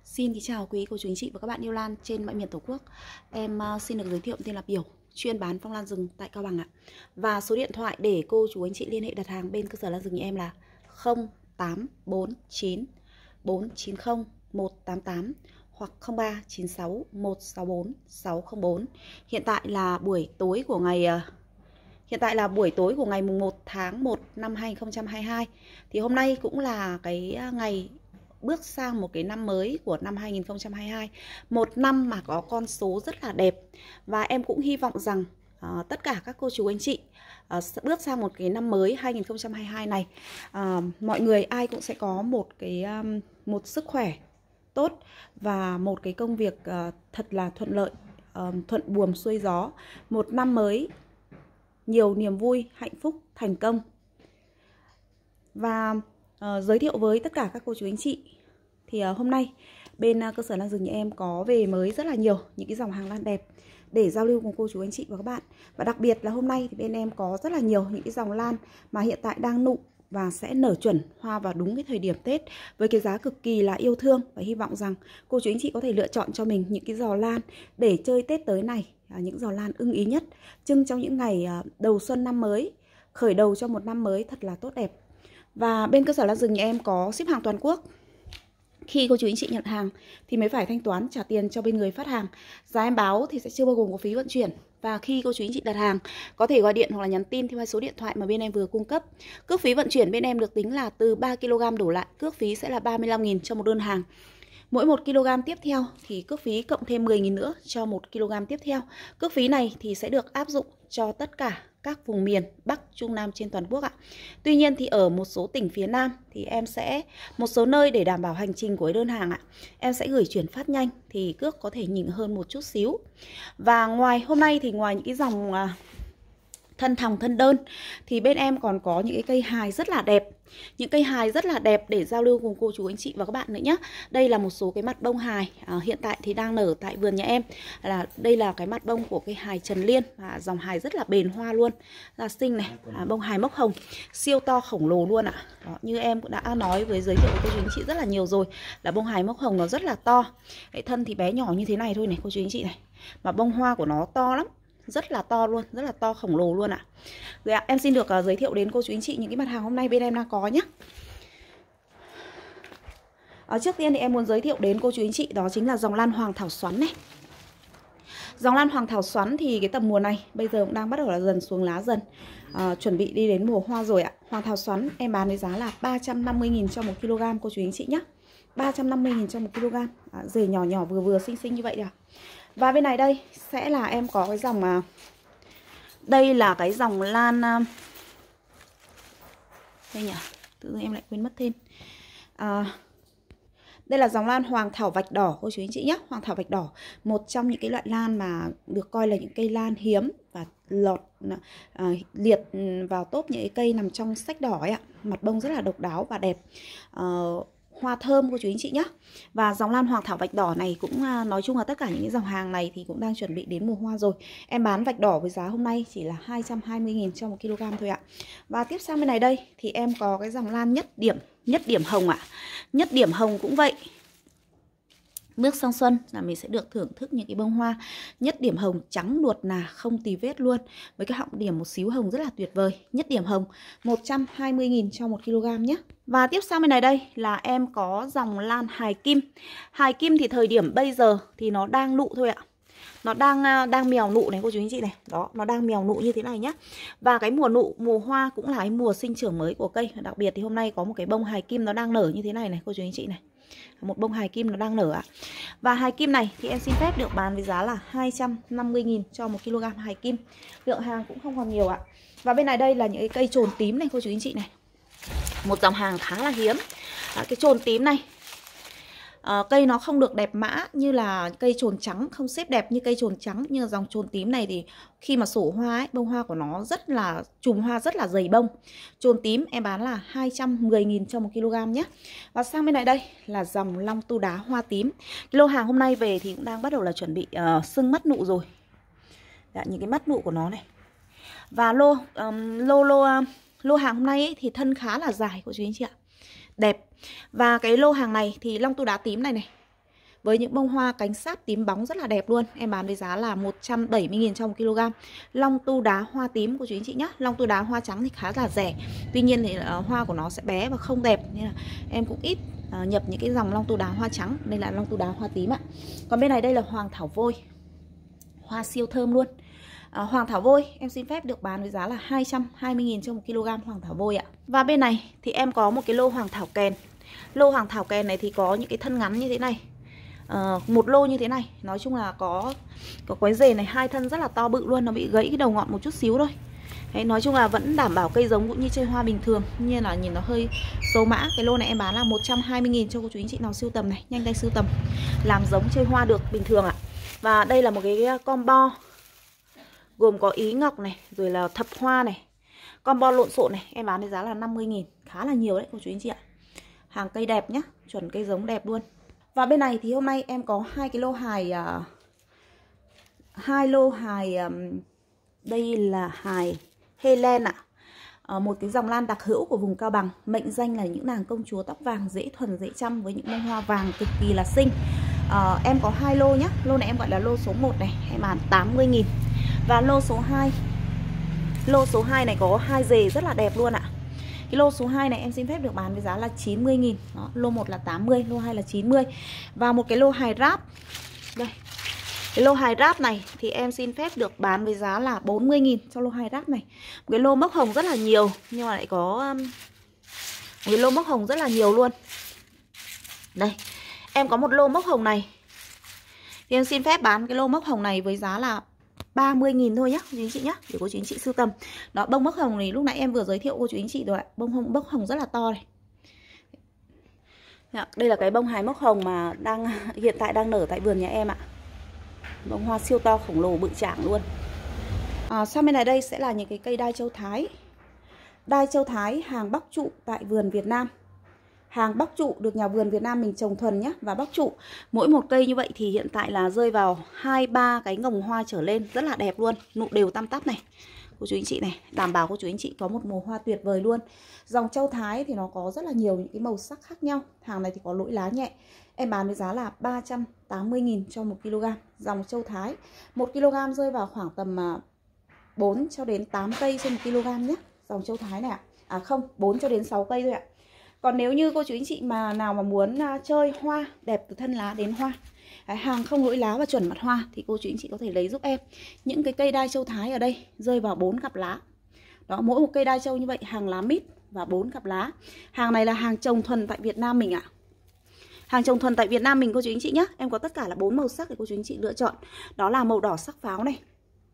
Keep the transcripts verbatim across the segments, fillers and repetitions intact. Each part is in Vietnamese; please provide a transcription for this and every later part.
Xin kính chào quý cô chú anh chị và các bạn yêu lan trên mọi miền Tổ quốc. Em uh, xin được giới thiệu tên là Biểu, chuyên bán phong lan rừng tại Cao Bằng ạ. Và số điện thoại để cô chú anh chị liên hệ đặt hàng bên cơ sở lan rừng nhà em là không tám bốn chín bốn chín không một tám tám hoặc không ba chín sáu một sáu bốn sáu không bốn. Hiện tại là buổi tối của ngày uh, Hiện tại là buổi tối của ngày mùng một tháng một năm hai nghìn không trăm hai mươi hai. Thì hôm nay cũng là cái ngày bước sang một cái năm mới của năm hai nghìn không trăm hai mươi hai. Một năm mà có con số rất là đẹp. Và em cũng hy vọng rằng uh, tất cả các cô chú anh chị uh, bước sang một cái năm mới hai nghìn không trăm hai mươi hai này, uh, mọi người ai cũng sẽ có một cái um, một sức khỏe tốt và một cái công việc uh, thật là thuận lợi, uh, thuận buồm xuôi gió. Một năm mới nhiều niềm vui, hạnh phúc, thành công. Và uh, giới thiệu với tất cả các cô chú anh chị thì uh, hôm nay bên uh, cơ sở lan rừng nhà em có về mới rất là nhiều những cái dòng hàng lan đẹp để giao lưu cùng cô chú anh chị và các bạn. Và đặc biệt là hôm nay thì bên em có rất là nhiều những cái dòng lan mà hiện tại đang nụ và sẽ nở chuẩn hoa vào đúng cái thời điểm Tết với cái giá cực kỳ là yêu thương. Và hy vọng rằng cô chú anh chị có thể lựa chọn cho mình những cái giò lan để chơi Tết tới này, những giò lan ưng ý nhất, trưng trong những ngày đầu xuân năm mới, khởi đầu cho một năm mới thật là tốt đẹp. Và bên cơ sở lan rừng nhà em có ship hàng toàn quốc. Khi cô chú anh chị nhận hàng thì mới phải thanh toán trả tiền cho bên người phát hàng. Giá em báo thì sẽ chưa bao gồm có phí vận chuyển. Và khi cô chú anh chị đặt hàng có thể gọi điện hoặc là nhắn tin theo hai số điện thoại mà bên em vừa cung cấp. Cước phí vận chuyển bên em được tính là từ ba ki lô gam đổ lại, cước phí sẽ là ba mươi lăm nghìn cho một đơn hàng. Mỗi một ki lô gam tiếp theo thì cước phí cộng thêm mười nghìn nữa cho một ki lô gam tiếp theo. Cước phí này thì sẽ được áp dụng cho tất cả các vùng miền Bắc, Trung, Nam trên toàn quốc ạ. Tuy nhiên thì ở một số tỉnh phía Nam thì em sẽ, một số nơi để đảm bảo hành trình của đơn hàng ạ, em sẽ gửi chuyển phát nhanh thì cước có thể nhỉnh hơn một chút xíu. Và ngoài hôm nay thì ngoài những cái dòng thân thòng thân đơn thì bên em còn có những cái cây hài rất là đẹp. Những cây hài rất là đẹp để giao lưu cùng cô chú anh chị và các bạn nữa nhé. Đây là một số cái mặt bông hài à, hiện tại thì đang nở tại vườn nhà em. Là đây là cái mặt bông của cây hài Trần Liên, và dòng hài rất là bền hoa luôn, là xinh này, à, bông hài mốc hồng siêu to khổng lồ luôn ạ. Đó, như em cũng đã nói với giới thiệu với cô chú anh chị rất là nhiều rồi, là bông hài mốc hồng nó rất là to. Cái thân thì bé nhỏ như thế này thôi này cô chú anh chị này, mà bông hoa của nó to lắm, rất là to luôn, rất là to khổng lồ luôn ạ. Rồi ạ, em xin được uh, giới thiệu đến cô chú anh chị những cái mặt hàng hôm nay bên em đang có nhé. Ở trước tiên thì em muốn giới thiệu đến cô chú anh chị đó chính là dòng lan Hoàng Thảo Xoắn này. Dòng lan Hoàng Thảo Xoắn thì cái tầm mùa này bây giờ cũng đang bắt đầu là dần xuống lá dần, à, chuẩn bị đi đến mùa hoa rồi ạ. Hoàng Thảo Xoắn em bán với giá là ba trăm năm mươi nghìn cho một ki lô gam cô chú anh chị nhé. ba trăm năm mươi nghìn cho một ki lô gam, à, rể nhỏ nhỏ vừa vừa xinh xinh như vậy ạ. Và bên này đây sẽ là em có cái dòng mà đây là cái dòng lan đây nhỉ, tự dưng em lại quên mất tên. À, đây là dòng lan Hoàng Thảo Vạch Đỏ cô chú anh chị nhé. Hoàng Thảo Vạch Đỏ, một trong những cái loại lan mà được coi là những cây lan hiếm và lọt à, liệt vào top những cái cây nằm trong sách đỏ ấy ạ. Mặt bông rất là độc đáo và đẹp. À, hoa thơm cô chú anh chị nhé. Và dòng lan Hoàng Thảo Vạch Đỏ này cũng nói chung là tất cả những cái dòng hàng này thì cũng đang chuẩn bị đến mùa hoa rồi. Em bán vạch đỏ với giá hôm nay chỉ là hai trăm hai mươi nghìn cho một ki lô gam thôi ạ. Và tiếp sang bên này đây thì em có cái dòng lan Nhất Điểm, Nhất Điểm Hồng ạ. Nhất Điểm Hồng cũng vậy. Bước sang xuân là mình sẽ được thưởng thức những cái bông hoa Nhất Điểm Hồng trắng nuột nà, không tì vết luôn, với cái họng điểm một xíu hồng rất là tuyệt vời. Nhất Điểm Hồng một trăm hai mươi nghìn cho một ki lô gam nhé. Và tiếp sang bên này đây là em có dòng lan Hài Kim. Hài Kim thì thời điểm bây giờ thì nó đang nụ thôi ạ. Nó đang đang mèo nụ này cô chú anh chị này. Đó, nó đang mèo nụ như thế này nhá. Và cái mùa nụ, mùa hoa cũng là cái mùa sinh trưởng mới của cây. Đặc biệt thì hôm nay có một cái bông Hài Kim nó đang nở như thế này này cô chú anh chị này. Một bông Hài Kim nó đang nở ạ. Và Hài Kim này thì em xin phép được bán với giá là hai trăm năm mươi nghìn cho một ki lô gam Hài Kim. Lượng hàng cũng không còn nhiều ạ. Và bên này đây là những cái cây trồn tím này cô chú anh chị này. Một dòng hàng khá là hiếm. À, cái trồn tím này à, cây nó không được đẹp mã như là cây trồn trắng, không xếp đẹp như cây trồn trắng, nhưng dòng trồn tím này thì khi mà sổ hoa ấy, bông hoa của nó rất là, chùm hoa rất là dày bông. Trồn tím em bán là hai trăm mười nghìn cho một ki lô gam nhé. Và sang bên này đây là dòng long tu đá hoa tím. Lô hàng hôm nay về thì cũng đang bắt đầu là chuẩn bị uh, sưng mắt nụ rồi. Đã, những cái mắt nụ của nó này. Và lô um, lô lô uh, lô hàng hôm nay ấy, thì thân khá là dài cô chú anh chị ạ, đẹp. Và cái lô hàng này thì long tu đá tím này này với những bông hoa cánh sáp tím bóng rất là đẹp luôn. Em bán với giá là một trăm bảy mươi nghìn cho một kg. Long tu đá hoa tím của chú anh chị nhé. Long tu đá hoa trắng thì khá là rẻ, tuy nhiên thì uh, hoa của nó sẽ bé và không đẹp, nên là em cũng ít uh, nhập những cái dòng long tu đá hoa trắng, nên là long tu đá hoa tím ạ. Còn bên này đây là hoàng thảo vôi, hoa siêu thơm luôn. À, hoàng thảo vôi em xin phép được bán với giá là hai trăm hai mươi nghìn cho một kg hoàng thảo vôi ạ. Và bên này thì em có một cái lô hoàng thảo kèn. Lô hoàng thảo kèn này thì có những cái thân ngắn như thế này, à, một lô như thế này. Nói chung là có có quái rề này, hai thân rất là to bự luôn, nó bị gãy cái đầu ngọn một chút xíu thôi. Đấy, nói chung là vẫn đảm bảo cây giống cũng như chơi hoa bình thường, nhưng là nhìn nó hơi xấu mã. Cái lô này em bán là một trăm hai mươi nghìn cho cô chú anh chị nào sưu tầm này, nhanh tay sưu tầm, làm giống chơi hoa được bình thường ạ. Và đây là một cái combo gồm có ý ngọc này, rồi là thập hoa này, combo lộn xộn này, em bán với giá là năm mươi nghìn, khá là nhiều đấy cô chú anh chị ạ. Hàng cây đẹp nhá, chuẩn cây giống đẹp luôn. Và bên này thì hôm nay em có hai cái lô hài, uh, hai lô hài, um, đây là hài Helen ạ. À, một cái dòng lan đặc hữu của vùng Cao Bằng, mệnh danh là những nàng công chúa tóc vàng dễ thuần dễ chăm với những bông hoa vàng cực kỳ là xinh. À, em có hai lô nhá. Lô này em gọi là lô số một này, em bán tám mươi nghìn. Và lô số hai, lô số hai này có hai rề rất là đẹp luôn ạ. Cái lô số hai này em xin phép được bán với giá là chín mươi nghìn. Đó, lô một là tám mươi, lô hai là chín mươi. Và một cái lô hài ráp. Đây. Cái lô hài ráp này thì em xin phép được bán với giá là bốn mươi nghìn cho lô hài ráp này. Một cái lô mốc hồng rất là nhiều, nhưng mà lại có một cái lô mốc hồng rất là nhiều luôn. Đây, em có một lô mốc hồng này thì em xin phép bán cái lô mốc hồng này với giá là ba mươi nghìn thôi nhá, cô chú anh chị nhá, để cô chú anh chị sưu tầm. Đó, bông mốc hồng này lúc nãy em vừa giới thiệu cô chú anh chị rồi ạ. Bông hồng mốc hồng rất là to này. Đây là cái bông hài mốc hồng mà đang hiện tại đang nở tại vườn nhà em ạ. Bông hoa siêu to khổng lồ bự chảng luôn. À, sang bên này đây sẽ là những cái cây đai châu Thái. Đai châu Thái hàng bắc trụ tại vườn Việt Nam. Hàng bắc trụ được nhà vườn Việt Nam mình trồng thuần nhé. Và bắc trụ mỗi một cây như vậy thì hiện tại là rơi vào hai ba cái ngồng hoa trở lên, rất là đẹp luôn, nụ đều tăm tắp này. Cô chú anh chị này, đảm bảo cô chú anh chị có một màu hoa tuyệt vời luôn. Dòng châu Thái thì nó có rất là nhiều những cái màu sắc khác nhau. Hàng này thì có lỗi lá nhẹ. Em bán với giá là ba trăm tám mươi nghìn cho một kg. Dòng châu Thái một kg rơi vào khoảng tầm bốn cho đến tám cây trên một kg nhé. Dòng châu Thái này ạ. À không, bốn cho đến sáu cây thôi ạ. Còn nếu như cô chú anh chị mà nào mà muốn chơi hoa đẹp từ thân lá đến hoa, hàng không lỗi lá và chuẩn mặt hoa, thì cô chú anh chị có thể lấy giúp em những cái cây đai châu Thái ở đây rơi vào bốn cặp lá. Đó, mỗi một cây đai châu như vậy hàng lá mít và bốn cặp lá. Hàng này là hàng trồng thuần tại Việt Nam mình ạ. Hàng trồng thuần tại Việt Nam mình cô chú anh chị nhé. Em có tất cả là bốn màu sắc để cô chú anh chị lựa chọn. Đó là màu đỏ sắc pháo này,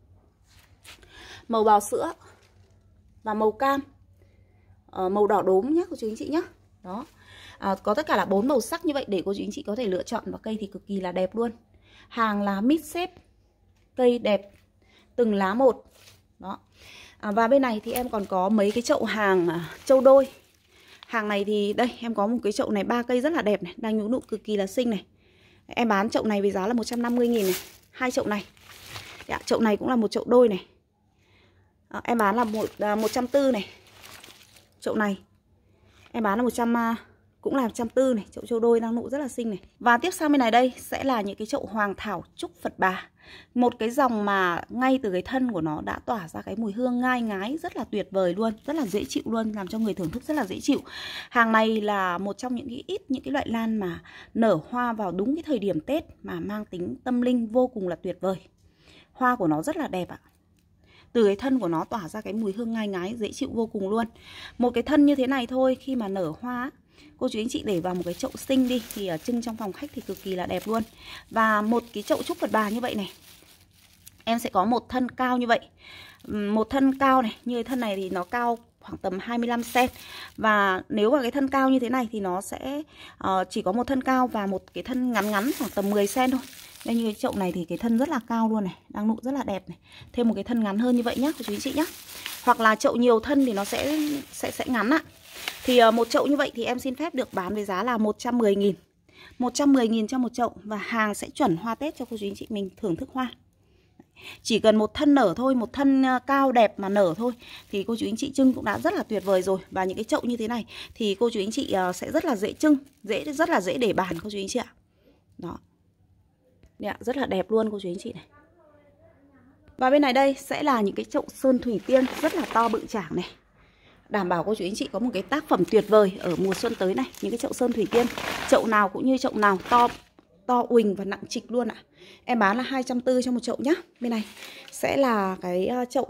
màu bào sữa và màu cam, ờ, màu đỏ đốm nhé cô chú anh chị nhé. Đó, à, có tất cả là bốn màu sắc như vậy để cô chú anh chị có thể lựa chọn. Và cây thì cực kỳ là đẹp luôn. Hàng lá mít xếp, cây đẹp từng lá một. Đó, à, và bên này thì em còn có mấy cái chậu hàng à, châu đôi. Hàng này thì đây em có một cái chậu này ba cây rất là đẹp này, đang nhú nụ cực kỳ là xinh này. Em bán chậu này với giá là một trăm năm mươi nghìn này. Hai chậu này. Dạ, chậu này cũng là một chậu đôi này. À, em bán là một à, một trăm tư mươi này. Chậu này em bán là một trăm à, cũng là một trăm tư mươi này, chậu châu đôi đang nụ rất là xinh này. Và tiếp sang bên này đây sẽ là những cái chậu hoàng thảo trúc Phật Bà. Một cái dòng mà ngay từ cái thân của nó đã tỏa ra cái mùi hương ngai ngái rất là tuyệt vời luôn, rất là dễ chịu luôn, làm cho người thưởng thức rất là dễ chịu. Hàng này là một trong những cái ít những cái loại lan mà nở hoa vào đúng cái thời điểm Tết mà mang tính tâm linh vô cùng là tuyệt vời. Hoa của nó rất là đẹp ạ. Từ cái thân của nó tỏa ra cái mùi hương ngai ngái dễ chịu vô cùng luôn. Một cái thân như thế này thôi, khi mà nở hoa cô chú anh chị để vào một cái chậu xinh đi thì trưng trong phòng khách thì cực kỳ là đẹp luôn. Và một cái chậu trúc Phật Bà như vậy này, em sẽ có một thân cao như vậy. Một thân cao này, như cái thân này thì nó cao khoảng tầm hai mươi lăm xăng-ti-mét. Và nếu mà cái thân cao như thế này thì nó sẽ uh, chỉ có một thân cao và một cái thân ngắn ngắn khoảng tầm mười xăng-ti-mét thôi. Đây, như cái chậu này thì cái thân rất là cao luôn này, đang nụ rất là đẹp này. Thêm một cái thân ngắn hơn như vậy nhá cô chú anh chị nhá. Hoặc là chậu nhiều thân thì nó sẽ sẽ sẽ ngắn ạ. Thì uh, một chậu như vậy thì em xin phép được bán với giá là một trăm mười nghìn. một trăm mười nghìn cho một chậu. Và hàng sẽ chuẩn hoa Tết cho cô chú anh chị mình thưởng thức hoa. Chỉ cần một thân nở thôi, một thân cao đẹp mà nở thôi thì cô chú anh chị trưng cũng đã rất là tuyệt vời rồi. Và những cái chậu như thế này thì cô chú anh chị sẽ rất là dễ trưng, dễ rất là dễ để bàn cô chú anh chị ạ. Đó. Đấy, rất là đẹp luôn cô chú anh chị này. Và bên này đây sẽ là những cái chậu sơn thủy tiên rất là to bự chảng này. Đảm bảo cô chú anh chị có một cái tác phẩm tuyệt vời ở mùa xuân tới này. Những cái chậu sơn thủy tiên, chậu nào cũng như chậu nào, to to uỳnh và nặng trịch luôn ạ. Em bán là hai trăm tư mươi cho một chậu nhá. Bên này sẽ là cái chậu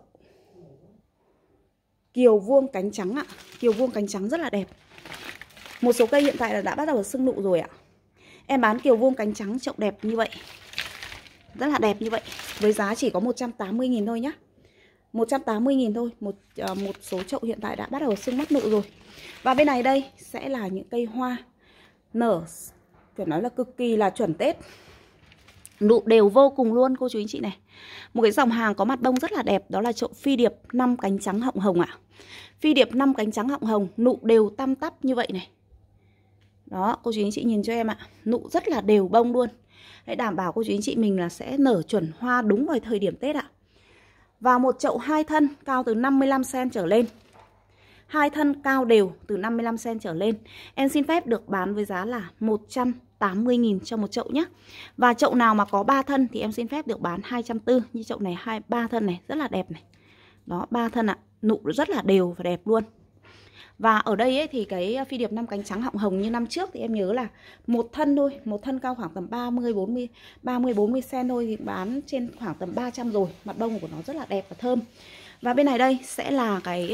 kiều vuông cánh trắng ạ. Kiều vuông cánh trắng rất là đẹp. Một số cây hiện tại là đã bắt đầu sưng nụ rồi ạ. Em bán kiều vuông cánh trắng chậu đẹp như vậy, rất là đẹp như vậy, với giá chỉ có một trăm tám mươi nghìn thôi nhá. một trăm tám mươi nghìn thôi. Một uh, một số chậu hiện tại đã bắt đầu sưng mắc nụ rồi. Và bên này đây sẽ là những cây hoa nở, phải nói là cực kỳ là chuẩn Tết. Nụ đều vô cùng luôn cô chú anh chị này. Một cái dòng hàng có mặt bông rất là đẹp, đó là chậu phi điệp năm cánh trắng họng hồng ạ. Phi điệp năm cánh trắng họng hồng, nụ đều tăm tắp như vậy này. Đó, cô chú anh chị nhìn cho em ạ. Nụ rất là đều bông luôn. Hãy đảm bảo cô chú anh chị mình là sẽ nở chuẩn hoa đúng vào thời điểm Tết ạ. Và một chậu hai thân cao từ năm mươi lăm xăng-ti-mét trở lên. Hai thân cao đều từ năm mươi lăm xăng-ti-mét trở lên. Em xin phép được bán với giá là một trăm tám mươi nghìn cho một chậu nhé. Và chậu nào mà có ba thân thì em xin phép được bán hai trăm tư mươi. Như chậu này hai ba thân này rất là đẹp này. Đó, ba thân ạ. Nụ rất là đều và đẹp luôn. Và ở đây ấy, thì cái phi điệp năm cánh trắng họng hồng như năm trước thì em nhớ là một thân thôi, một thân cao khoảng tầm ba mươi bốn mươi ba mươi bốn mươi xăng-ti-mét thôi thì bán trên khoảng tầm ba trăm rồi. Mặt bông của nó rất là đẹp và thơm. Và bên này đây sẽ là cái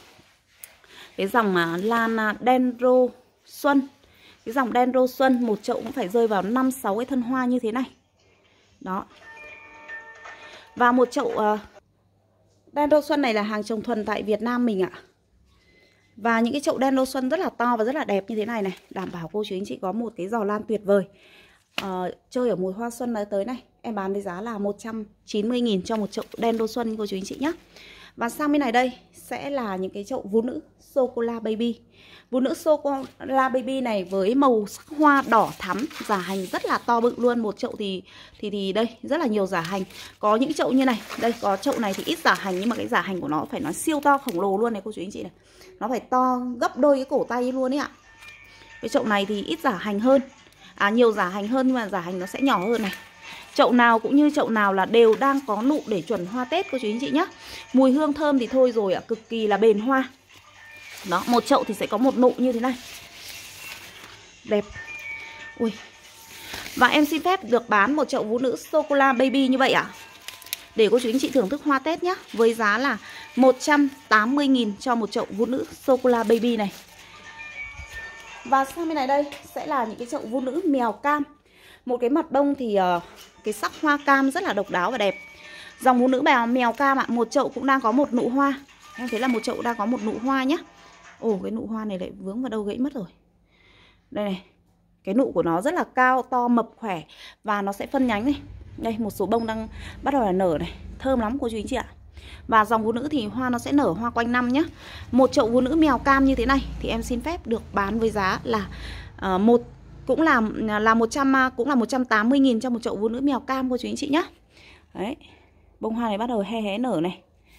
cái dòng mà lan Dendro Xuân. Cái dòng Dendro Xuân một chậu cũng phải rơi vào năm sáu cái thân hoa như thế này. Đó. Và một chậu uh, Dendro Xuân này là hàng trồng thuần tại Việt Nam mình ạ. Và những cái chậu Dendro Xuân rất là to và rất là đẹp như thế này này, đảm bảo cô chú anh chị có một cái giò lan tuyệt vời. uh, Chơi ở mùa hoa xuân đã tới này, em bán với giá là một trăm chín mươi nghìn cho một chậu Dendro Xuân cô chú anh chị nhé. Và sang bên này đây sẽ là những cái chậu vũ nữ Sô-cô-la Baby. Vũ nữ Sô-cô-la Baby này với màu sắc hoa đỏ thắm, giả hành rất là to bự luôn. Một chậu thì thì thì đây rất là nhiều giả hành. Có những chậu như này, đây có chậu này thì ít giả hành nhưng mà cái giả hành của nó phải nói siêu to khổng lồ luôn này cô chú anh chị này. Nó phải to gấp đôi cái cổ tay luôn ấy ạ. Cái chậu này thì ít giả hành hơn, à nhiều giả hành hơn nhưng mà giả hành nó sẽ nhỏ hơn này. Chậu nào cũng như chậu nào là đều đang có nụ để chuẩn hoa Tết cô chú anh chị nhé. Mùi hương thơm thì thôi rồi ạ, cực kỳ là bền hoa. Đó, một chậu thì sẽ có một nụ như thế này. Đẹp. Ui. Và em xin phép được bán một chậu vũ nữ Sô-cô-la Baby như vậy ạ. Để cô chú anh chị thưởng thức hoa Tết nhé. Với giá là một trăm tám mươi nghìn cho một chậu vũ nữ Sô-cô-la Baby này. Và sang bên này đây sẽ là những cái chậu vũ nữ mèo cam. Một cái mặt bông thì uh, cái sắc hoa cam rất là độc đáo và đẹp. Dòng vũ nữ mèo, mèo cam ạ. Một chậu cũng đang có một nụ hoa. Em thấy là một chậu đang có một nụ hoa nhé. Ồ, cái nụ hoa này lại vướng vào đâu gãy mất rồi. Đây này. Cái nụ của nó rất là cao, to, mập, khỏe. Và nó sẽ phân nhánh này. Đây, một số bông đang bắt đầu là nở này. Thơm lắm cô chú anh chị ạ. Và dòng vũ nữ thì hoa nó sẽ nở hoa quanh năm nhé. Một chậu vũ nữ mèo cam như thế này thì em xin phép được bán với giá là uh, một cũng là là một trăm cũng là một trăm tám mươi nghìn cho một chậu vũ nữ mèo cam cô chú anh chị nhé. Đấy. Bông hoa này bắt đầu hé hé nở này.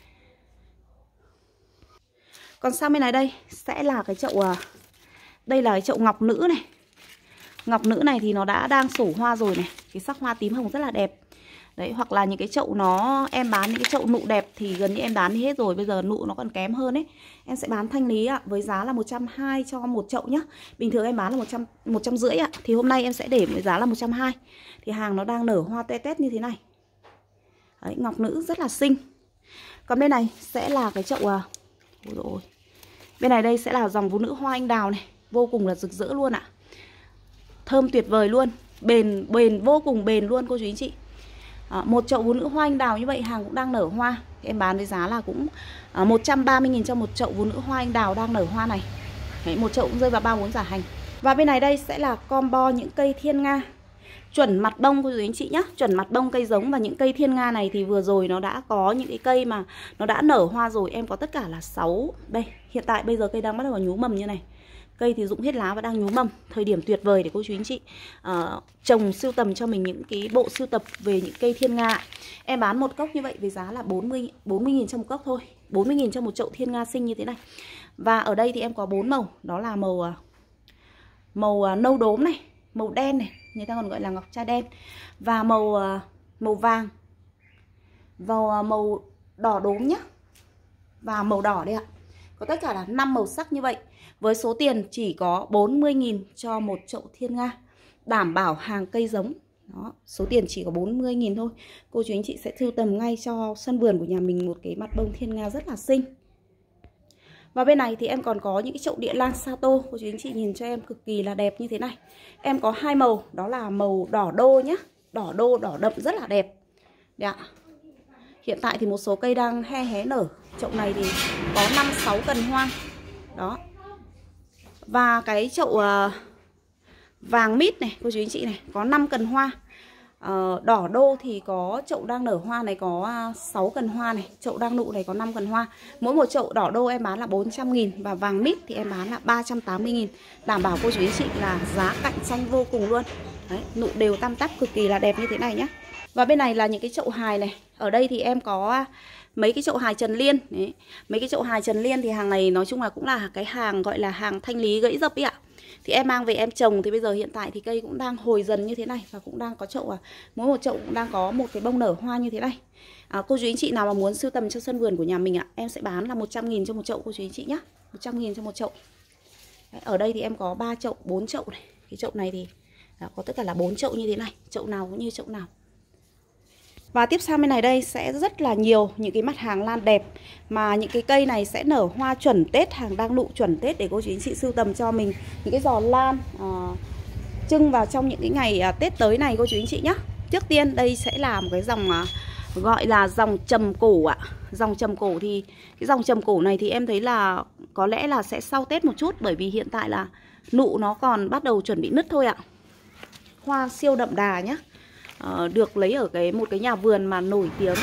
Còn sang bên này đây sẽ là cái chậu uh, đây là cái chậu ngọc nữ này. Ngọc nữ này thì nó đã đang sổ hoa rồi này. Cái sắc hoa tím hồng rất là đẹp. Đấy, hoặc là những cái chậu nó em bán những cái chậu nụ đẹp thì gần như em bán đi hết rồi, bây giờ nụ nó còn kém hơn ấy. Em sẽ bán thanh lý ạ, với giá là một trăm hai mươi cho một chậu nhá. Bình thường em bán là một trăm một trăm rưỡi ạ, thì hôm nay em sẽ để với giá là một trăm hai mươi. Thì hàng nó đang nở hoa tê tét như thế này. Đấy, ngọc nữ rất là xinh. Còn bên này sẽ là cái chậu à. Ôi dồi ôi. Bên này đây sẽ là dòng vũ nữ hoa anh đào này, vô cùng là rực rỡ luôn ạ. Thơm tuyệt vời luôn, bền bền vô cùng bền luôn cô chú anh chị. À, một chậu vũ nữ hoa anh đào như vậy hàng cũng đang nở hoa. Em bán với giá là cũng à, một trăm ba mươi nghìn cho một chậu vũ nữ hoa anh đào đang nở hoa này. Đấy, một chậu cũng rơi vào ba bốn giả hành. Và bên này đây sẽ là combo những cây thiên nga chuẩn mặt bông cô chú anh chị nhé. Chuẩn mặt bông cây giống. Và những cây thiên nga này thì vừa rồi nó đã có những cái cây mà nó đã nở hoa rồi. Em có tất cả là sáu. Đây, hiện tại bây giờ cây đang bắt đầu nhú mầm như này. Cây thì rụng hết lá và đang nhú mầm. Thời điểm tuyệt vời để cô chú anh chị uh, trồng sưu tầm cho mình những cái bộ sưu tập về những cây thiên nga. Em bán một cốc như vậy với giá là bốn mươi nghìn cho một cốc thôi. bốn mươi nghìn cho một chậu thiên nga xinh như thế này. Và ở đây thì em có bốn màu. Đó là màu uh, màu uh, nâu đốm này, màu đen này, người ta còn gọi là ngọc trai đen. Và màu màu vàng, vào màu đỏ đốm nhá, và màu đỏ đây ạ. Có tất cả là năm màu sắc như vậy. Với số tiền chỉ có bốn mươi nghìn cho một chậu thiên nga, đảm bảo hàng cây giống. Đó, số tiền chỉ có bốn mươi nghìn thôi. Cô chú anh chị sẽ sưu tầm ngay cho sân vườn của nhà mình một cái mặt bông thiên nga rất là xinh. Và bên này thì em còn có những cái chậu địa lan Sato. Cô chú anh chị nhìn cho em cực kỳ là đẹp như thế này. Em có hai màu, đó là màu đỏ đô nhá. Đỏ đô, đỏ đậm rất là đẹp. Đấy ạ. Hiện tại thì một số cây đang he hé nở. Chậu này thì có năm sáu cần hoa. Đó. Và cái chậu uh, vàng mít này, cô chú anh chị này, có năm cần hoa. uh, Đỏ đô thì có chậu đang nở hoa này có uh, sáu cần hoa này. Chậu đang nụ này có năm cần hoa. Mỗi một chậu đỏ đô em bán là bốn trăm nghìn. Và vàng mít thì em bán là ba trăm tám mươi nghìn. Đảm bảo cô chú anh chị là giá cạnh tranh vô cùng luôn. Đấy, nụ đều tăm tắp cực kỳ là đẹp như thế này nhá. Và bên này là những cái chậu hài này. Ở đây thì em có mấy cái chậu hài Trần Liên. Đấy. Mấy cái chậu hài Trần Liên thì hàng này nói chung là cũng là cái hàng gọi là hàng thanh lý gãy dập ấy ạ. Thì em mang về em trồng thì bây giờ hiện tại thì cây cũng đang hồi dần như thế này. Và cũng đang có chậu, à, mỗi một chậu cũng đang có một cái bông nở hoa như thế này. à, Cô chú anh chị nào mà muốn sưu tầm cho sân vườn của nhà mình ạ, em sẽ bán là một trăm nghìn cho một chậu cô chú anh chị nhá. Một trăm nghìn cho một chậu. Đấy, ở đây thì em có ba chậu, bốn chậu này. Cái chậu này thì đó, có tất cả là bốn chậu như thế này. Chậu nào cũng như chậu nào. Và tiếp sang bên này đây sẽ rất là nhiều những cái mặt hàng lan đẹp. Mà những cái cây này sẽ nở hoa chuẩn Tết, hàng đang nụ chuẩn Tết để cô chú anh chị sưu tầm cho mình những cái giò lan uh, trưng vào trong những cái ngày uh, Tết tới này cô chú anh chị nhé. Trước tiên đây sẽ là một cái dòng uh, gọi là dòng trầm cổ ạ. Dòng trầm cổ thì cái dòng trầm cổ này thì em thấy là có lẽ là sẽ sau Tết một chút. Bởi vì hiện tại là nụ nó còn bắt đầu chuẩn bị nứt thôi ạ. Hoa siêu đậm đà nhé. Uh, được lấy ở cái một cái nhà vườn mà nổi tiếng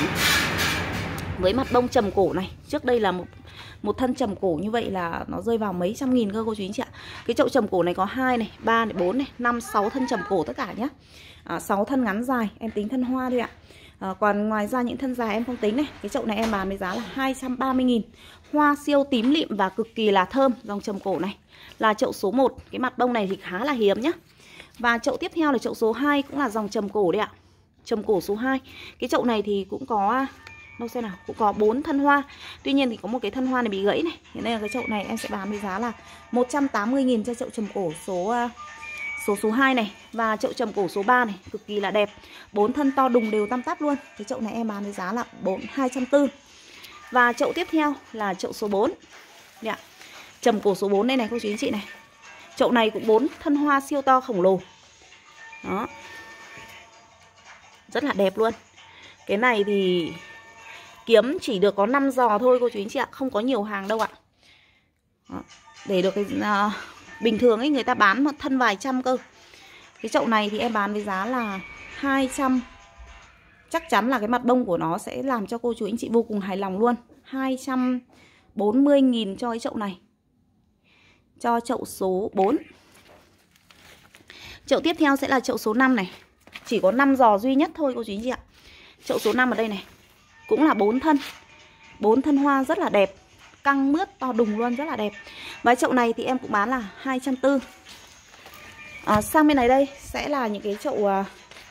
với mặt bông trầm cổ này. Trước đây là một một thân trầm cổ như vậy là nó rơi vào mấy trăm nghìn cơ cô chú anh chị ạ. Cái chậu trầm cổ này có hai này, ba này, bốn này, năm, sáu thân trầm cổ tất cả nhá. À, sáu thân ngắn dài, em tính thân hoa thôi ạ. À, còn ngoài ra những thân dài em không tính này. Cái chậu này em bán với giá là hai trăm ba mươi nghìn. Hoa siêu tím lịm và cực kỳ là thơm. Dòng trầm cổ này là chậu số một. Cái mặt bông này thì khá là hiếm nhá. Và chậu tiếp theo là chậu số hai, cũng là dòng trầm cổ đấy ạ. Trầm cổ số hai. Cái chậu này thì cũng có đâu xem nào, cũng có bốn thân hoa. Tuy nhiên thì có một cái thân hoa này bị gãy này. Thế nên là cái chậu này em sẽ bán với giá là một trăm tám mươi nghìn cho chậu trầm cổ số số số hai này. Và chậu trầm cổ số ba này cực kỳ là đẹp. Bốn thân to đùng đều tăm tắp luôn. Cái chậu này em bán với giá là hai trăm bốn mươi. Và chậu tiếp theo là chậu số bốn. Đấy ạ. Trầm cổ số bốn đây này cô chú anh chị này. Chậu này cũng bốn thân hoa siêu to khổng lồ. Đó. Rất là đẹp luôn. Cái này thì kiếm chỉ được có năm giò thôi cô chú anh chị ạ. Không có nhiều hàng đâu ạ. Đó. Để được cái uh, bình thường ấy người ta bán một thân vài trăm cơ. Cái chậu này thì em bán với giá là hai trăm. Chắc chắn là cái mặt bông của nó sẽ làm cho cô chú anh chị vô cùng hài lòng luôn. Hai trăm bốn mươi nghìn cho cái chậu này. Cho chậu số bốn. Chậu tiếp theo sẽ là chậu số năm này. Chỉ có năm giò duy nhất thôi cô chú anh chị ạ. Chậu số năm ở đây này. Cũng là bốn thân. bốn thân hoa rất là đẹp. Căng mướt to đùng luôn, rất là đẹp. Và chậu này thì em cũng bán là hai trăm bốn mươi. à, Sang bên này đây sẽ là những cái chậu uh,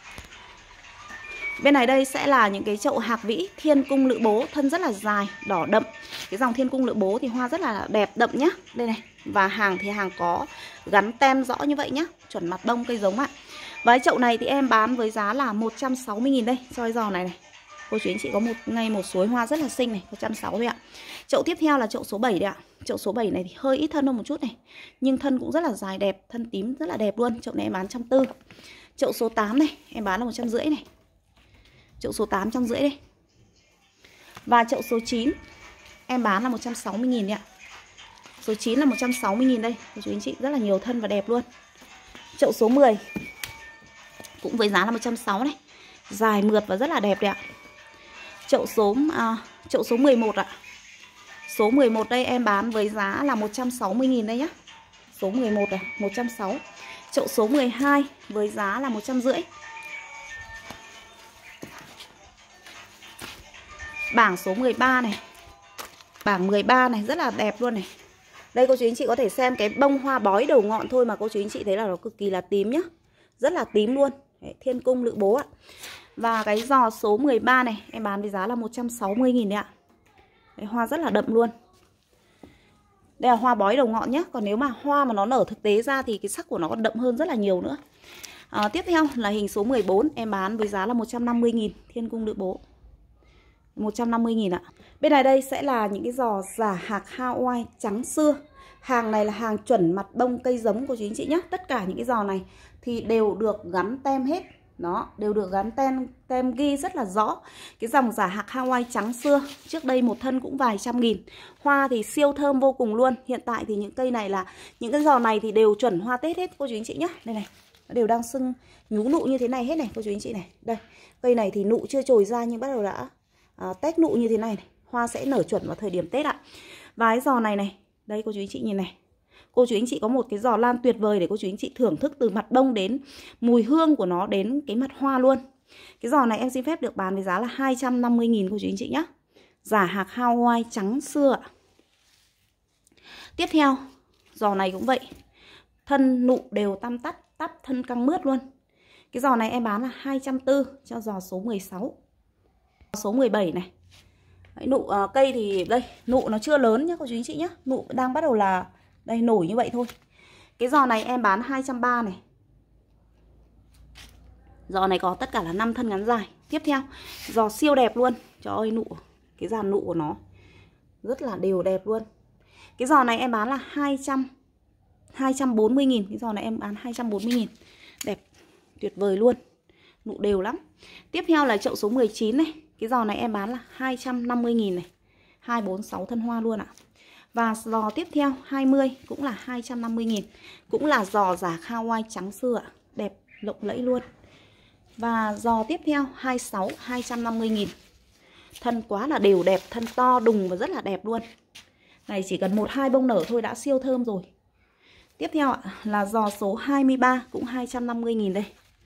bên này đây sẽ là những cái chậu hạc vĩ thiên cung lự bố. Thân rất là dài, đỏ đậm. Cái dòng thiên cung lự bố thì hoa rất là đẹp đậm nhá. Đây này. Và hàng thì hàng có gắn tem rõ như vậy nhá. Chuẩn mặt bông cây giống ạ. Và cái chậu này thì em bán với giá là một trăm sáu mươi nghìn đây. Cho cái giò này này. Cô chú anh chị có một ngay một suối hoa rất là xinh này. một trăm sáu mươi thôi ạ. Chậu tiếp theo là chậu số bảy đấy ạ. Chậu số bảy này thì hơi ít thân hơn một chút này. Nhưng thân cũng rất là dài đẹp. Thân tím rất là đẹp luôn. Chậu này em bán một trăm bốn mươi. Chậu số tám này em bán là một trăm rưỡi này. Chậu số tám một trăm rưỡi đây. Và chậu số chín em bán là một trăm sáu mươi nghìn đấy ạ. Số chín là một trăm sáu mươi nghìn đây. Cô chú anh chị rất là nhiều thân và đẹp luôn. Chậu số mười cũng với giá là một trăm sáu mươi này. Dài mượt và rất là đẹp đấy ạ. Chậu số à, chậu số mười một ạ. Số mười một đây em bán với giá là một trăm sáu mươi nghìn đây nhá. Số mười một này, một trăm sáu mươi. Chậu số mười hai với giá là một trăm rưỡi. Bảng số mười ba này. Bảng mười ba này rất là đẹp luôn này. Đây cô chú anh chị có thể xem cái bông hoa bói đầu ngọn thôi mà cô chú anh chị thấy là nó cực kỳ là tím nhá. rất là tím luôn. Đấy, Thiên Cung Lự Bố ạ. Và cái giò số mười ba này em bán với giá là một trăm sáu mươi nghìn đấy ạ. Đấy, hoa rất là đậm luôn. Đây là hoa bói đầu ngọn nhé. Còn nếu mà hoa mà nó nở thực tế ra thì cái sắc của nó còn đậm hơn rất là nhiều nữa. à, Tiếp theo là hình số mười bốn, em bán với giá là một trăm năm mươi nghìn. Thiên Cung Lự Bố một trăm năm mươi nghìn ạ. Bên này đây sẽ là những cái giò giả hạc Hawaii trắng xưa. Hàng này là hàng chuẩn mặt bông cây giống của chú anh chị nhé. Tất cả những cái giò này thì đều được gắn tem hết. Đó, đều được gắn tem, tem ghi rất là rõ. Cái dòng giả hạc Hawaii trắng xưa, trước đây một thân cũng vài trăm nghìn. Hoa thì siêu thơm vô cùng luôn. Hiện tại thì những cây này là, những cái giò này thì đều chuẩn hoa Tết hết cô chú anh chị nhé. Đây này, nó đều đang sưng nhú nụ như thế này hết này cô chú anh chị này. Đây, cây này thì nụ chưa chồi ra nhưng bắt đầu đã à, tét nụ như thế này, này. Hoa sẽ nở chuẩn vào thời điểm Tết ạ. Và cái giò này này, đây cô chú anh chị nhìn này. Cô chú anh chị có một cái giò lan tuyệt vời để cô chú anh chị thưởng thức từ mặt bông đến mùi hương của nó đến cái mặt hoa luôn. Cái giò này em xin phép được bán với giá là hai trăm năm mươi nghìn cô chú anh chị nhé. Giả hạc Hawaii trắng xưa ạ. Tiếp theo, giò này cũng vậy. Thân nụ đều tăm tắp, tắp thân căng mướt luôn. Cái giò này em bán là hai trăm tư cho giò số mười sáu. Số mười bảy này. Đấy, nụ uh, cây thì đây, nụ nó chưa lớn nhé cô chú anh chị nhé. Nụ đang bắt đầu là đây nổi như vậy thôi. Cái giò này em bán hai trăm ba này. Giò này có tất cả là năm thân ngắn dài. Tiếp theo, giò siêu đẹp luôn. Trời ơi nụ, cái dàn nụ của nó rất là đều đẹp luôn. Cái giò này em bán là hai trăm, hai trăm bốn mươi nghìn. Cái giò này em bán hai trăm bốn mươi nghìn. Đẹp, tuyệt vời luôn. Nụ đều lắm. Tiếp theo là chậu số mười chín này. Cái giò này em bán là hai trăm năm mươi nghìn này. hai bốn sáu thân hoa luôn ạ. Và giò tiếp theo hai mươi cũng là hai trăm năm mươi nghìn. Cũng là giò giả Hawaii trắng xưa ạ. Đẹp, lộng lẫy luôn. Và giò tiếp theo hai mươi sáu, hai trăm năm mươi nghìn. Thân quá là đều đẹp, thân to đùng và rất là đẹp luôn. Này chỉ cần một hai bông nở thôi đã siêu thơm rồi. Tiếp theo ạ là giò số hai mươi ba cũng hai trăm năm mươi nghìn đây.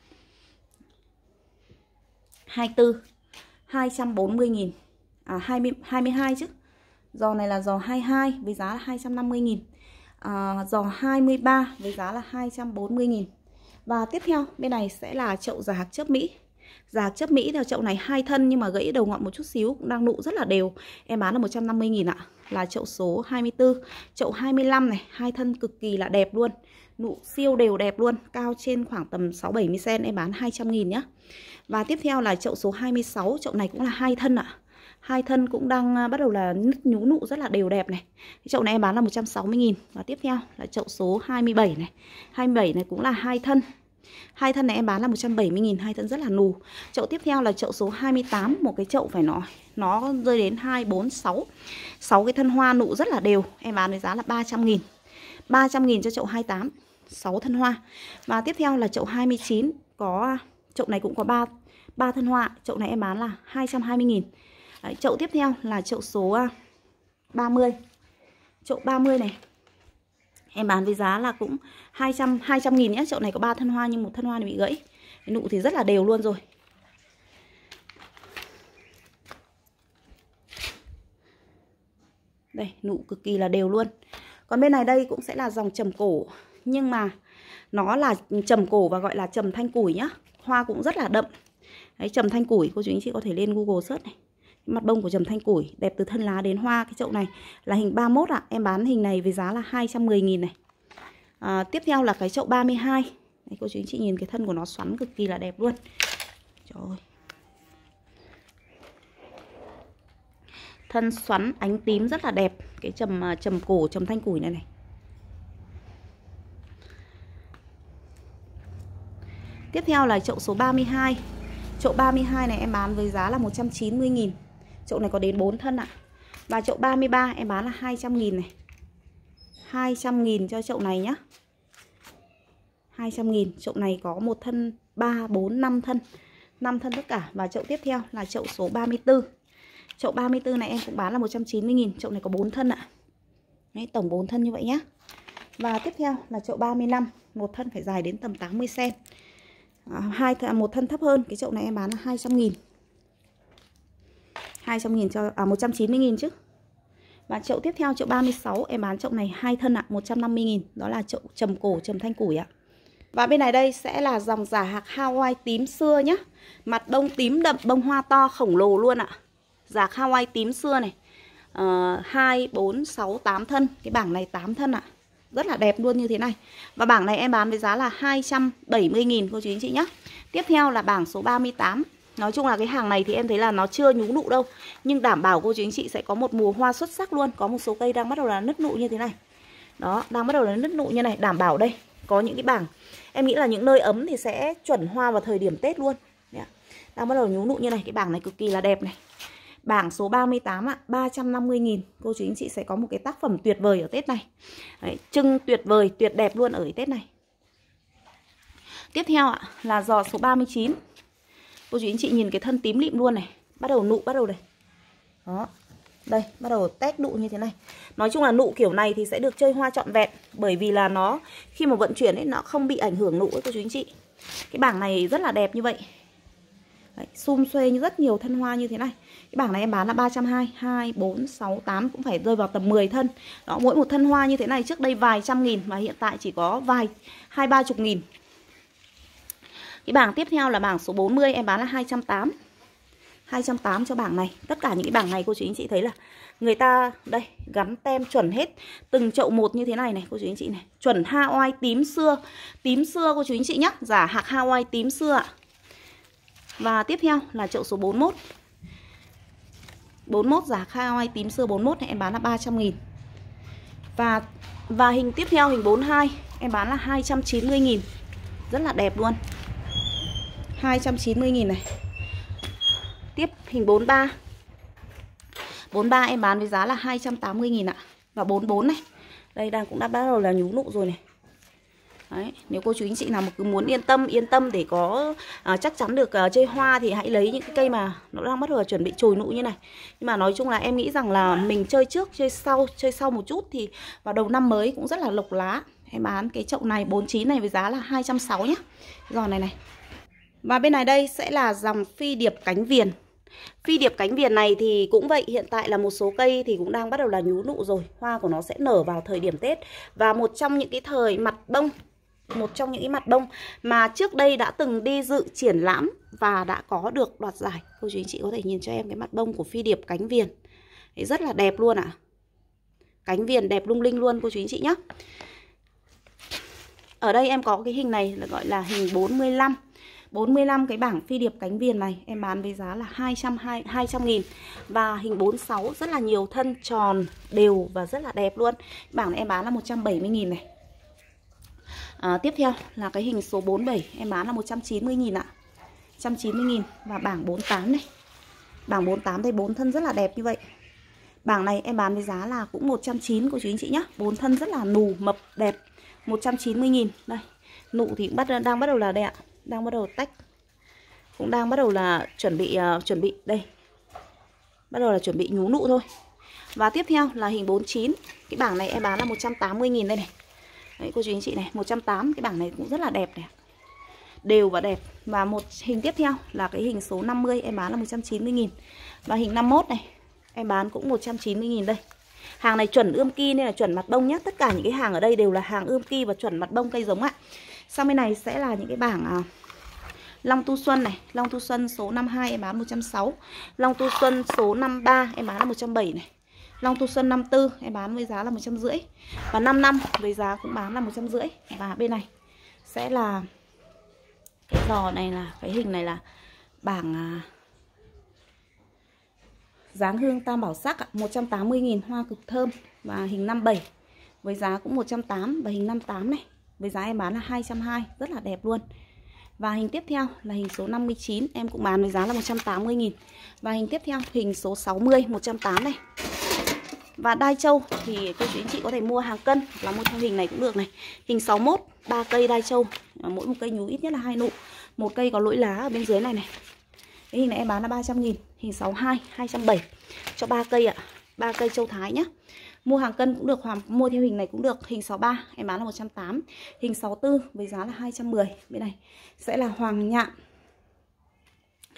hai mươi tư, hai trăm bốn mươi nghìn. À hai mươi, hai mươi hai chứ. Giò này là giò hai mươi hai với giá là hai trăm năm mươi nghìn. À, giò hai mươi ba với giá là hai trăm bốn mươi nghìn. Và tiếp theo bên này sẽ là chậu giả hạc chớp Mỹ. Giả hạc chớp Mỹ theo chậu này hai thân nhưng mà gãy đầu ngọn một chút xíu, cũng đang nụ rất là đều. Em bán là một trăm năm mươi nghìn ạ. Là chậu số hai mươi tư. Chậu hai mươi lăm này, hai thân cực kỳ là đẹp luôn. Nụ siêu đều đẹp luôn, cao trên khoảng tầm sáu bảy mươi xăng ti mét, em bán hai trăm nghìn nhá. Và tiếp theo là chậu số hai mươi sáu, chậu này cũng là hai thân ạ. Hai thân cũng đang bắt đầu là nứt nhú nụ rất là đều đẹp này. Cái chậu này em bán là một trăm sáu mươi nghìn. Và tiếp theo là chậu số hai mươi bảy này. hai mươi bảy này cũng là hai thân. Hai thân này em bán là một trăm bảy mươi nghìn, hai thân rất là nù. Chậu tiếp theo là chậu số hai mươi tám, một cái chậu phải nói nó rơi đến hai, bốn, sáu. sáu cái thân hoa nụ rất là đều, em bán với giá là ba trăm nghìn. ba trăm nghìn cho chậu hai mươi tám, sáu thân hoa. Và tiếp theo là chậu hai mươi chín, có chậu này cũng có ba ba thân hoa, chậu này em bán là hai trăm hai mươi nghìn. Đấy, chậu tiếp theo là chậu số ba mươi. Chậu ba mươi này em bán với giá là cũng hai trăm, hai trăm nghìn nhé. Chậu này có ba thân hoa nhưng một thân hoa này bị gãy. Cái nụ thì rất là đều luôn rồi. Đây, nụ cực kỳ là đều luôn. Còn bên này đây cũng sẽ là dòng trầm cổ, nhưng mà nó là trầm cổ và gọi là trầm thanh củi nhá. Hoa cũng rất là đậm. Đấy, trầm thanh củi, cô chú anh chị có thể lên Google search này. Mặt bông của trầm thanh củi, đẹp từ thân lá đến hoa. Cái chậu này là hình ba mươi mốt ạ. À. Em bán hình này với giá là hai trăm mười nghìn này. À, tiếp theo là cái chậu ba mươi hai. Đấy, cô chú anh chị nhìn cái thân của nó xoắn cực kỳ là đẹp luôn. Trời ơi. Thân xoắn ánh tím rất là đẹp. Cái trầm trầm cổ, trầm thanh củi này này. Tiếp theo là chậu số ba mươi hai. Chậu ba mươi hai này em bán với giá là một trăm chín mươi nghìn. Chậu này có đến bốn thân ạ. Và chậu ba mươi ba em bán là hai trăm nghìn này. hai trăm nghìn cho chậu này nhá. hai trăm nghìn. Chậu này có một thân, ba, bốn, năm thân. năm thân tất cả. Và chậu tiếp theo là chậu số ba mươi tư. Chậu ba mươi tư này em cũng bán là một trăm chín mươi nghìn. Chậu này có bốn thân ạ. Đấy, tổng bốn thân như vậy nhá. Và tiếp theo là chậu ba mươi lăm. Một thân phải dài đến tầm tám mươi xăng ti mét. À, hai, một thân thấp hơn. Cái chậu này em bán là hai trăm nghìn. hai trăm nghìn cho, à một trăm chín mươi nghìn chứ. Và chậu tiếp theo chậu ba mươi sáu em bán chậu này hai thân ạ, một trăm năm mươi nghìn. Đó là chậu trầm cổ, trầm thanh củi ạ. Và bên này đây sẽ là dòng giả hạc Hawaii tím xưa nhá. Mặt bông tím đậm, bông hoa to khổng lồ luôn ạ. Giả hạc Hawaii tím xưa này. uh, hai, bốn, sáu, tám thân. Cái bảng này tám thân ạ. Rất là đẹp luôn như thế này. Và bảng này em bán với giá là hai trăm bảy mươi nghìn cô chú anh chị nhé. Tiếp theo là bảng số ba mươi tám. Nói chung là cái hàng này thì em thấy là nó chưa nhú nụ đâu, nhưng đảm bảo cô chú anh chị sẽ có một mùa hoa xuất sắc luôn. Có một số cây đang bắt đầu là nứt nụ như thế này. Đó, đang bắt đầu là nứt nụ như này. Đảm bảo đây. Có những cái bảng em nghĩ là những nơi ấm thì sẽ chuẩn hoa vào thời điểm Tết luôn. Đang bắt đầu nhú nụ như này. Cái bảng này cực kỳ là đẹp này. Bảng số ba mươi tám ạ, ba trăm năm mươi nghìn. Cô chú anh chị sẽ có một cái tác phẩm tuyệt vời ở Tết này. Đấy, trưng tuyệt vời, tuyệt đẹp luôn ở Tết này. Tiếp theo ạ là giò số ba mươi chín. Cô chú anh chị nhìn cái thân tím lịm luôn này. Bắt đầu nụ, bắt đầu đây. Đó, đây, bắt đầu tét nụ như thế này. Nói chung là nụ kiểu này thì sẽ được chơi hoa trọn vẹn. Bởi vì là nó, khi mà vận chuyển ấy, nó không bị ảnh hưởng nụ ấy cô chú anh chị. Cái bảng này rất là đẹp như vậy. Đấy, xum xuê như rất nhiều thân hoa như thế này. Cái bảng này em bán là ba trăm hai mươi, hai, bốn, sáu, tám cũng phải rơi vào tầm mười thân. Đó, mỗi một thân hoa như thế này trước đây vài trăm nghìn mà hiện tại chỉ có vài hai ba chục nghìn. Cái bảng tiếp theo là bảng số bốn mươi em bán là hai trăm tám mươi. hai trăm tám mươi cho bảng này. Tất cả những cái bảng này cô chú anh chị thấy là người ta đây gắn tem chuẩn hết từng chậu một như thế này này cô chú anh chị này. Chuẩn Hawaii tím xưa. Tím xưa cô chú anh chị nhé. Giả hạc Hawaii tím xưa ạ. Và tiếp theo là chậu số bốn mươi mốt. bốn mươi mốt giả Hawaii tím xưa bốn mươi mốt này em bán là ba trăm nghìn. Và và hình tiếp theo hình bốn mươi hai em bán là hai trăm chín mươi nghìn. Rất là đẹp luôn. hai trăm chín mươi nghìn này. Tiếp hình bốn mươi ba. bốn mươi ba em bán với giá là hai trăm tám mươi nghìn ạ. Và bốn mươi bốn này. Đây đang cũng đã bắt đầu là nhú nụ rồi này. Đấy, nếu cô chú anh chị nào mà cứ muốn yên tâm yên tâm để có à, chắc chắn được à, chơi hoa thì hãy lấy những cái cây mà nó đang bắt đầu chuẩn bị chồi nụ như này. Nhưng mà nói chung là em nghĩ rằng là mình chơi trước chơi sau chơi sau một chút thì vào đầu năm mới cũng rất là lộc lá. Em bán cái chậu này bốn mươi chín này với giá là hai trăm sáu mươi nhé. Giò này này. Và bên này đây sẽ là dòng phi điệp cánh viền. Phi điệp cánh viền này thì cũng vậy, hiện tại là một số cây thì cũng đang bắt đầu là nhú nụ rồi. Hoa của nó sẽ nở vào thời điểm Tết. Và một trong những cái thời mặt bông, một trong những cái mặt bông mà trước đây đã từng đi dự triển lãm và đã có được đoạt giải. Cô chú anh chị có thể nhìn cho em cái mặt bông của phi điệp cánh viền. Đấy, rất là đẹp luôn ạ. À. Cánh viền đẹp lung linh luôn cô chú anh chị nhé. Ở đây em có cái hình này là gọi là hình bốn mươi lăm. bốn mươi lăm cái bảng phi điệp cánh viền này em bán với giá là hai trăm nghìn. Và hình bốn mươi sáu rất là nhiều thân tròn đều và rất là đẹp luôn. Bảng này em bán là một trăm bảy mươi nghìn này. À, tiếp theo là cái hình số bốn mươi bảy em bán là một trăm chín mươi nghìn ạ. một trăm chín mươi nghìn. Và bảng bốn mươi tám này. Bảng bốn mươi tám đây bốn thân rất là đẹp như vậy. Bảng này em bán với giá là cũng một trăm chín mươi của chú anh chị nhé. bốn thân rất là nù mập đẹp. một trăm chín mươi nghìn. Đây. Nụ thì cũng bắt đang bắt đầu là đây ạ. Đang bắt đầu tách. Cũng đang bắt đầu là chuẩn bị uh, chuẩn bị đây. Bắt đầu là chuẩn bị nhú nụ thôi. Và tiếp theo là hình bốn mươi chín. Cái bảng này em bán là một trăm tám mươi nghìn đây này. Đấy cô chú anh chị này, một trăm tám mươi. Cái bảng này cũng rất là đẹp này. Đều và đẹp. Và một hình tiếp theo là cái hình số năm mươi em bán là một trăm chín mươi nghìn. Và hình năm mươi mốt này em bán cũng một trăm chín mươi nghìn đây. Hàng này chuẩn ươm ki nên là chuẩn mặt bông nhé. Tất cả những cái hàng ở đây đều là hàng ươm ki và chuẩn mặt bông cây giống ạ. Sau bên này sẽ là những cái bảng à, Long Tu Xuân này. Long Tu Xuân số năm mươi hai em bán một trăm sáu mươi. Long Tu Xuân số năm mươi ba em bán là một trăm bảy mươi này. Long Tu Xuân năm mươi tư em bán với giá là một trăm rưỡi. Và năm năm với giá cũng bán là một trăm rưỡi. Và bên này sẽ là cái giò này là cái hình này là bảng à, dáng hương tam bảo sắc ạ, một trăm tám mươi nghìn hoa cực thơm. Và hình năm mươi bảy với giá cũng một trăm tám mươi. Và hình năm mươi tám này với giá em bán là hai trăm hai mươi. Rất là đẹp luôn. Và hình tiếp theo là hình số năm mươi chín em cũng bán với giá là một trăm tám mươi nghìn. Và hình tiếp theo hình số sáu mươi một trăm tám mươi này. Và đai châu thì cô chú anh chị có thể mua hàng cân là mua theo hình này cũng được này. Hình sáu mươi mốt, ba cây đai châu, mỗi một cây nhú ít nhất là hai nụ. Một cây có lỗi lá ở bên dưới này này. Cái hình này em bán là ba trăm nghìn. Hình sáu mươi hai, hai trăm bảy mươi cho ba cây ạ. ba cây châu Thái nhá. Mua hàng cân cũng được, hoặc mua theo hình này cũng được. Hình sáu mươi ba em bán là một trăm tám mươi. Hình sáu mươi tư với giá là hai trăm mười. Bên này sẽ là hoàng nhạn.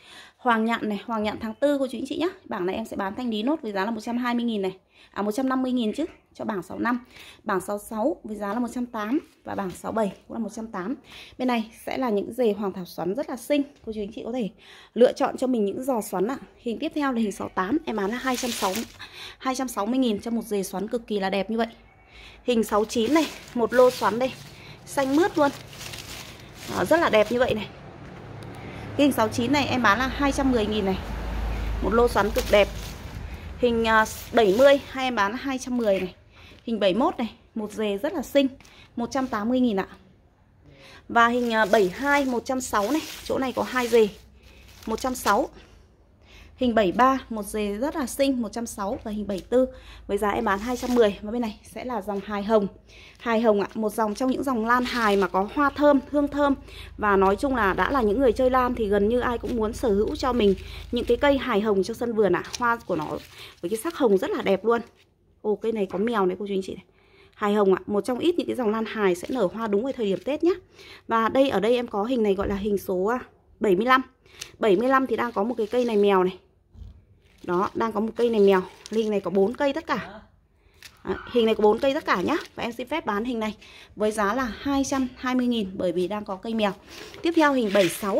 Hoàng nhạn này, hoàng nhạn tháng tư cô chú anh chị nhé. Bảng này em sẽ bán thanh lý nốt với giá là một trăm hai mươi nghìn này. À một trăm năm mươi nghìn chứ, cho bảng sáu năm. Bảng sáu sáu với giá là một trăm tám mươi và bảng sáu bảy cũng là một trăm tám mươi. Bên này sẽ là những dề hoàng thảo xoắn rất là xinh. Cô chú anh chị có thể lựa chọn cho mình những giò xoắn ạ. Hình tiếp theo là hình sáu tám, em bán là hai trăm sáu mươi nghìn cho một dề xoắn cực kỳ là đẹp như vậy. Hình sáu chín này, một lô xoắn đây, xanh mướt luôn. Đó, rất là đẹp như vậy này. Cái hình sáu chín này em bán là hai trăm mười nghìn này. Một lô xoắn cực đẹp. Hình bảy mươi hay em bán là hai trăm mười này. Hình bảy mốt này, một dề rất là xinh, một trăm tám mươi nghìn ạ. Và hình bảy hai một trăm sáu mươi này, chỗ này có hai dề, một trăm sáu mươi. Hình bảy ba, một dề rất là xinh, một trăm sáu mươi. Và hình bảy tư với giá em bán hai trăm mười. Và bên này sẽ là dòng hài hồng. Hài hồng ạ, một dòng trong những dòng lan hài mà có hoa thơm, hương thơm. Và nói chung là đã là những người chơi lan thì gần như ai cũng muốn sở hữu cho mình những cái cây hài hồng cho sân vườn ạ. Hoa của nó với cái sắc hồng rất là đẹp luôn. Ồ, cây này có mèo này cô chú anh chị này. Hài hồng ạ, một trong ít những cái dòng lan hài sẽ nở hoa đúng với thời điểm Tết nhé. Và đây ở đây em có hình này gọi là hình số bảy mươi lăm. bảy mươi lăm thì đang có một cái cây này mèo này. Đó, đang có một cây này mèo. Hình này có bốn cây tất cả. Đó, hình này có bốn cây tất cả nhá. Và em xin phép bán hình này với giá là hai trăm hai mươi nghìn bởi vì đang có cây mèo. Tiếp theo hình bảy sáu.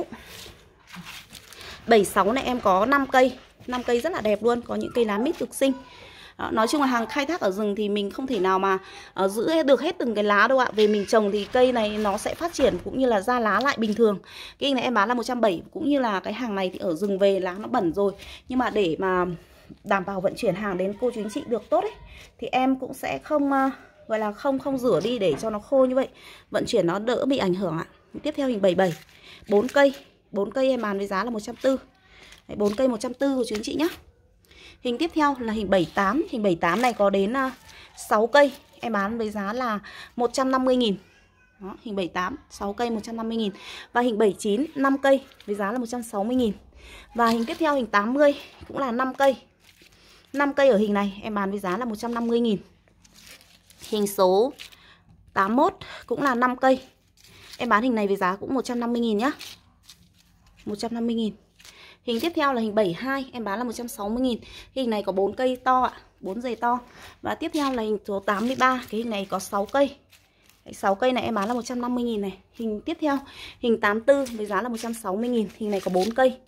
bảy sáu này em có năm cây, năm cây rất là đẹp luôn, có những cây lá mít cực xinh. Đó, nói chung là hàng khai thác ở rừng thì mình không thể nào mà uh, giữ được hết từng cái lá đâu ạ. Về mình trồng thì cây này nó sẽ phát triển cũng như là ra lá lại bình thường. Cái hình này em bán là một trăm bảy mươi, cũng như là cái hàng này thì ở rừng về lá nó bẩn rồi. Nhưng mà để mà đảm bảo vận chuyển hàng đến cô chú anh chị được tốt ấy thì em cũng sẽ không uh, gọi là không không rửa đi để cho nó khô như vậy. Vận chuyển nó đỡ bị ảnh hưởng ạ. Tiếp theo hình bảy bảy, bốn cây, bốn cây em bán với giá là một trăm tư mươi. bốn cây một trăm tư mươi của chú anh chị nhé. Hình tiếp theo là hình bảy tám. Hình bảy tám này có đến uh, sáu cây. Em bán với giá là một trăm năm mươi nghìn. Đó, hình bảy tám, sáu cây một trăm năm mươi nghìn. Và hình bảy chín, năm cây với giá là một trăm sáu mươi nghìn. Và hình tiếp theo hình tám mươi cũng là năm cây. năm cây ở hình này em bán với giá là một trăm năm mươi nghìn. Hình số tám mốt cũng là năm cây. Em bán hình này với giá cũng một trăm năm mươi nghìn nhá. một trăm năm mươi nghìn. Hình tiếp theo là hình bảy hai, em bán là một trăm sáu mươi nghìn. Hình này có bốn cây to ạ, bốn dề to. Và tiếp theo là hình số tám mươi ba, cái hình này có sáu cây. sáu cây này em bán là một trăm năm mươi nghìn này. Hình tiếp theo, hình tám tư với giá là một trăm sáu mươi nghìn. Hình này có bốn cây.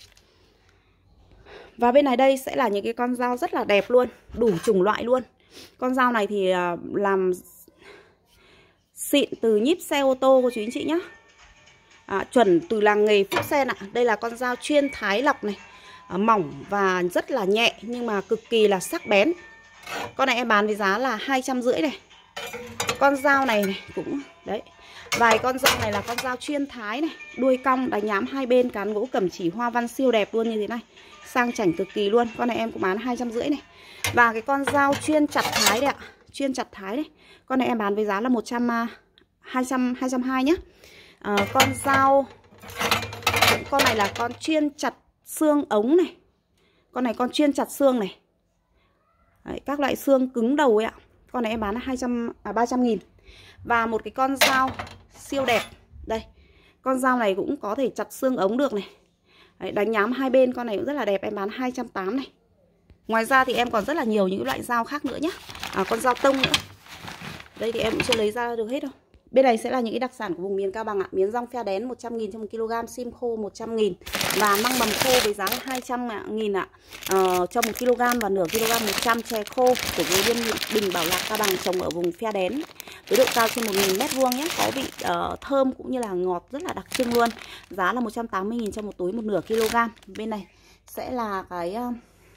Và bên này đây sẽ là những cái con dao rất là đẹp luôn, đủ chủng loại luôn. Con dao này thì làm xịn từ nhíp xe ô tô của chú anh chị nhé. À, chuẩn từ làng nghề Phúc Sen ạ. Đây là con dao chuyên thái lọc này, à, mỏng và rất là nhẹ nhưng mà cực kỳ là sắc bén. Con này em bán với giá là hai trăm rưỡi này. Con dao này này cũng đấy. Vài con dao này là con dao chuyên thái này, đuôi cong đánh nhám hai bên, cán gỗ cẩm chỉ hoa văn siêu đẹp luôn như thế này, sang chảnh cực kỳ luôn. Con này em cũng bán hai trăm rưỡi này. Và cái con dao chuyên chặt thái đấy ạ, chuyên chặt thái đấy. Con này em bán với giá là một trăm, hai trăm, hai trăm hai mươi nhé. À, con dao con này là con chuyên chặt xương ống này. Con này con chuyên chặt xương này. Đấy, các loại xương cứng đầu ấy ạ. Con này em bán là hai trăm, à, ba trăm nghìn. Và một cái con dao siêu đẹp. Đây, con dao này cũng có thể chặt xương ống được này. Đấy, đánh nhám hai bên, con này cũng rất là đẹp. Em bán hai trăm tám mươi này. Ngoài ra thì em còn rất là nhiều những loại dao khác nữa nhé. À, con dao tông nữa. Đây thì em cũng chưa lấy ra được hết đâu. Bên này sẽ là những cái đặc sản của vùng miền Cao Bằng ạ. Miến rong pha đén một trăm nghìn cho một kg, sim khô một trăm nghìn. Và măng mầm khô với giá là hai trăm nghìn ạ. Ờ, cho một kg và nửa kg một trăm. Chè khô của người Liên Bình Bảo Lạc Cao Bằng trồng ở vùng pha đén với độ cao trên một nghìn mét vuông nhé. Có vị uh, thơm cũng như là ngọt rất là đặc trưng luôn. Giá là một trăm tám mươi nghìn cho một túi một nửa kg. Bên này sẽ là cái uh,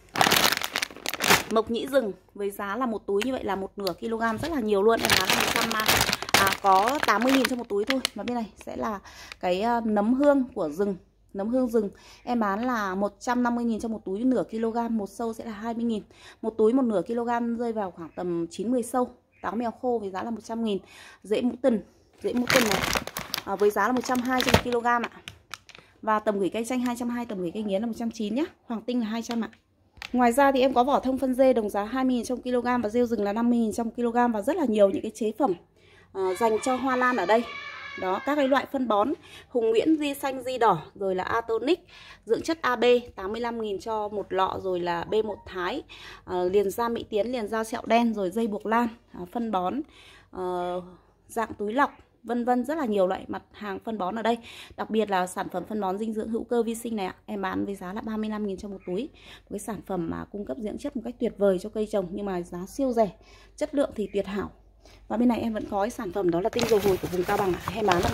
mộc nhĩ rừng với giá là một túi như vậy là một nửa kg, rất là nhiều luôn. Em bán là một trăm à, có tám mươi nghìn cho một túi thôi. Và bên này sẽ là cái uh, nấm hương của rừng, nấm hương rừng. Em bán là một trăm năm mươi nghìn cho một túi nửa kg, một sâu sẽ là hai mươi nghìn. Một túi một nửa kg rơi vào khoảng tầm chín mươi sâu. Táo mèo khô với giá là một trăm nghìn. Rễ mũ tần, rễ mũ tần này à, với giá là một trăm hai mươi cho một kg ạ. Và tầm gửi cây chanh hai trăm hai mươi, tầm gửi cây nghiến là một trăm chín mươi nhá. Hoàng tinh là hai trăm ạ. Ngoài ra thì em có vỏ thông phân dê đồng giá hai mươi nghìn trong kg và rêu rừng là năm mươi nghìn trong kg và rất là nhiều những cái chế phẩm à, dành cho hoa lan ở đây. Đó, các cái loại phân bón Hùng Nguyễn, Di Xanh, Di Đỏ, rồi là Atonic, dưỡng chất a bê tám mươi lăm nghìn cho một lọ, rồi là B một Thái, à, liền da Mỹ Tiến, liền da sẹo đen, rồi dây buộc lan, à, phân bón à, dạng túi lọc, vân vân, rất là nhiều loại mặt hàng phân bón ở đây. Đặc biệt là sản phẩm phân bón dinh dưỡng hữu cơ vi sinh này ạ, em bán với giá là ba mươi lăm nghìn cho một túi. Một cái sản phẩm mà cung cấp dưỡng chất một cách tuyệt vời cho cây trồng, nhưng mà giá siêu rẻ, chất lượng thì tuyệt hảo. Và bên này em vẫn có cái sản phẩm đó là tinh dầu hồi của vùng Cao Bằng ạ, em bán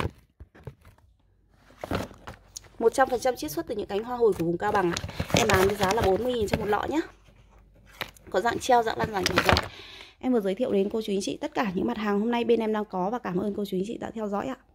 một trăm phần trăm chiết xuất từ những cánh hoa hồi của vùng Cao Bằng ạ. Em bán với giá là bốn mươi nghìn cho một lọ nhé. Có dạng treo, dạng lăn, dạng nhỏ giọt. Em vừa giới thiệu đến cô chú anh chị tất cả những mặt hàng hôm nay bên em đang có, và cảm ơn cô chú anh chị đã theo dõi ạ.